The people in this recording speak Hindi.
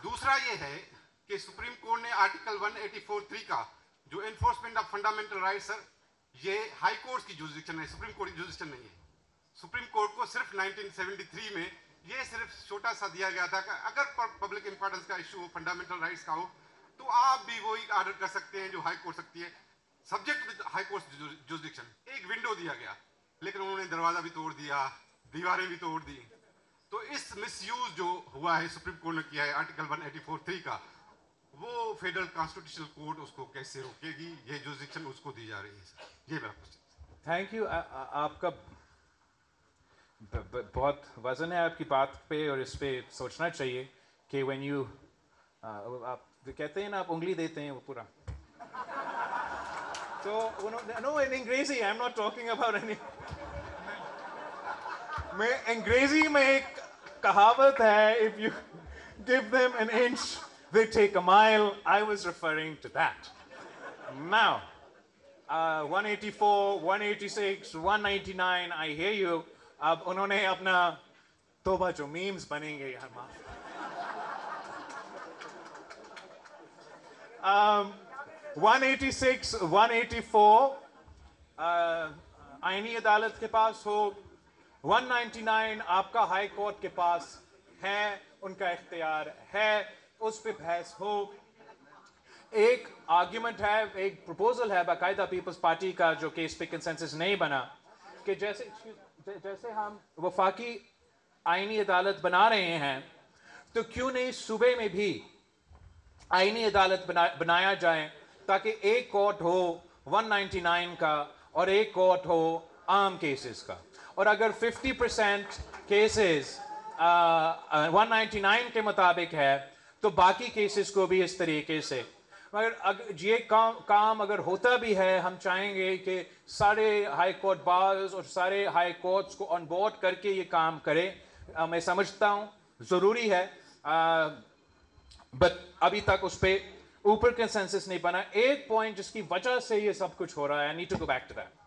दूसरा ये है कि सुप्रीम कोर्ट ने आर्टिकल 184(3) का जो enforcement of fundamental rights sir, ये हाई कोर्ट की जुरिसडिक्शन है, सुप्रीम कोर्ट की जुरिसडिक्शन नहीं है। सुप्रीम कोर्ट को सिर्फ 1973 में ये सिर्फ छोटा सा दिया गया था कि अगर पब्लिक इंपॉर्टेंस का इशू हो, फंडामेंटल राइट्स का हो, तो आप भी वही ऑर्डर कर सकते हैं जो हाई कोर्ट सकती है, subject with high court jurisdiction. एक विंडो दिया गया, लेकिन उन्होंने दरवाजा भी तोड़ दिया, दीवारें भी तोड़ दी। तो इस मिसयूज जो हुआ है, सुप्रीम कोर्ट ने किया है आर्टिकल 184(3) का, वो फेडरल कॉन्स्टिट्यूशनल कोर्ट उसको कैसे रोकेगी? ये जुरिसडिक्शन उसको दी जा रही है सर, ये मेरा क्वेश्चन। Thank you. आपका बहुत वजन है आपकी बात पे, और इस पे सोचना चाहिए कि व्हेन यू आप कहते हैं ना, आप उंगली देते हैं वो पूरा, तो नो इन अंग्रेजी, I am not talking about any, मैं अंग्रेजी में एक कहावत है, if you give them an inch they take a mile. I was referring to that. Now 184, 186, 199, I hear you. अब उन्होंने अपना तोबा जो मीम्स बनेंगे यार, माफ। 186, 184 आईनी अदालत के पास हो, 199 आपका हाई कोर्ट के पास है, उनका इख्तियार है, उस पे बहस हो। एक आर्ग्यूमेंट है, एक प्रपोजल है बाकायदा पीपल्स पार्टी का, जो कि इस पे कंसेंसस नहीं बना, कि जैसे हम वफाकी आईनी अदालत बना रहे हैं, तो क्यों नहीं सूबे में भी आईनी अदालत बनाया जाए, ताकि एक कोर्ट हो 199 का और एक कोर्ट हो आम केसेस का। और अगर 50% केसेस 199 के मुताबिक है, तो बाकी केसेस को भी इस तरीके से, मगर ये काम अगर होता भी है, हम चाहेंगे कि सारे हाई कोर्ट बार्स और सारे हाई कोर्ट्स को ऑन बोर्ड करके ये काम करें। मैं समझता हूँ ज़रूरी है, बट अभी तक उस पर ऊपर कंसेंसस नहीं बना। एक पॉइंट जिसकी वजह से ये सब कुछ हो रहा है, I need to go back to that.